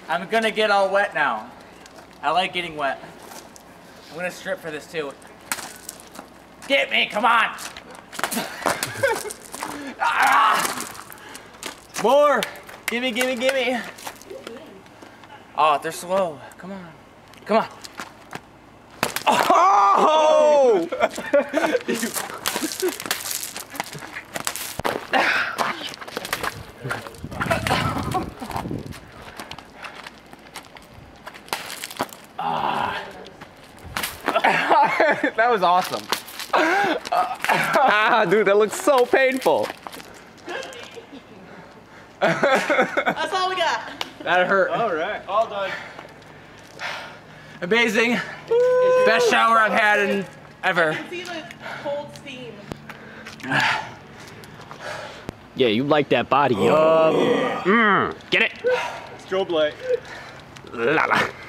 I'm gonna get all wet now. I like getting wet. I'm gonna strip for this too. Get me, come on! More! Gimme, gimme, gimme! Oh, they're slow. Come on. Come on. Oh! That was awesome. Dude, that looks so painful. That's all we got. That hurt. All right. All done. Amazing. Best shower I've had in ever. I can see the cold steam. Yeah, you like that body, yo. Get it. Strobe light. La la.